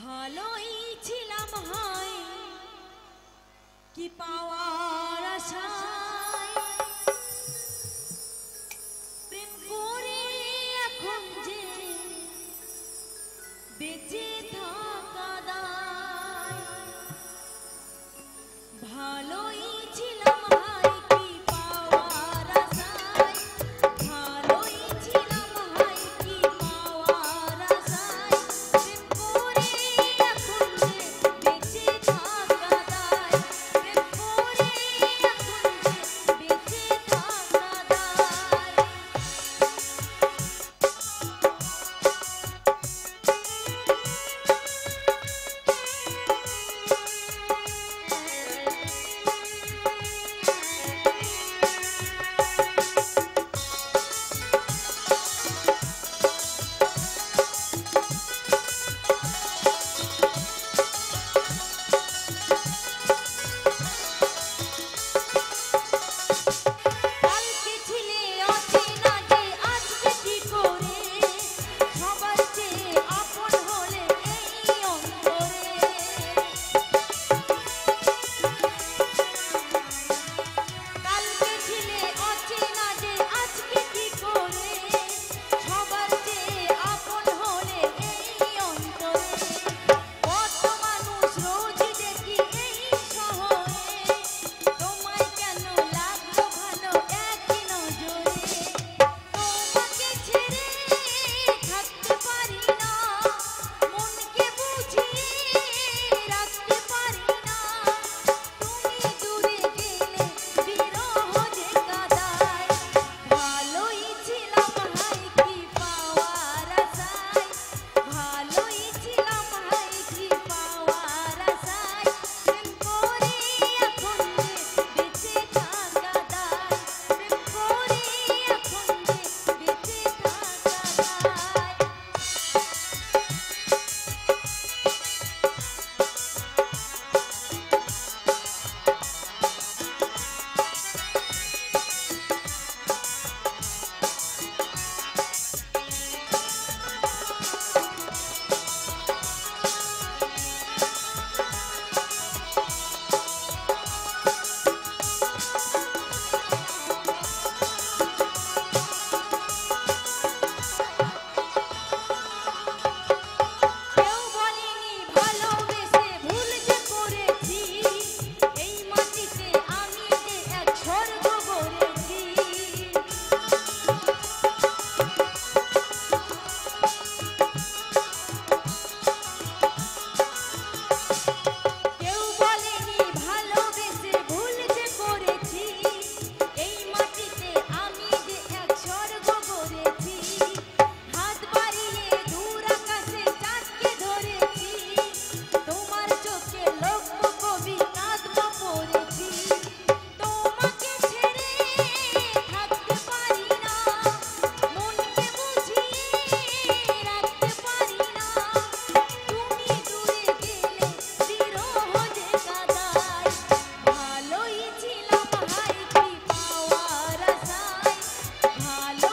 ভালোই ছিলাম হয় কি পাওয়ার আশায় প্রেম করে এখন যে বেঁচে থাকা দায় ভালোই ছিলাম হয় কি পাওয়ার আশায় ভালোই ছিলাম হয় কি পাওয়ার আশায় প্রেম করে এখন যে বেঁচে থাকা দায় প্রেম করে এখন যে বেঁচে থাকা দায় কালকে ছিলে অচেনা যে আজকে কি করে সবার চেয়ে আপন হলে এই অন্তরে কালকে ছিলে অচেনা যে আজকে কি করে সবার চেয়ে আপন হলে এই অন্তরে কত মানুষ রোজ দেখি এই শহরে তোমায় কেন লাগলো ভালো একই নজরে তোমাকে ছেড়ে থাকতে পারি না মনকে বুঝিয়ে রাখতে পারি না তুমি দূরে গেলে বিরহ যে কাঁদায় ভালোই ছিলাম হাই কি পাওয়ার আশায় ভালোই ছিলাম হাই কি পাওয়ার আশায় প্রেম করে এখন যে বেঁচে থাকা দায় প্রেম করে এখন যে বেঁচে থাকা দায় কেউ বলেনি ভালোবেসে ভুল যে করেছি এই মাটিতে আমি যে এক স্বর্গ গড়েছি কেউ বলেনি ভালোবেসে ভুল যে করেছি এই মাটিতে আমি যে এক স্বর্গ গড়েছি হাত বাড়িয়ে দূর আকাশে চাঁদকে ধরেছি তোমার চোখে লক্ষ কবি কাঁদবা পড়েছি তোমাকে ছেড়ে থাকতে পারি না মনকে বুঝিয়ে রাখতে পারি না তুমি দূরে গেলে বিরহ যে কাঁদায় ভালোই ছিলাম হাই কি পাওয়ার আশায় ভালো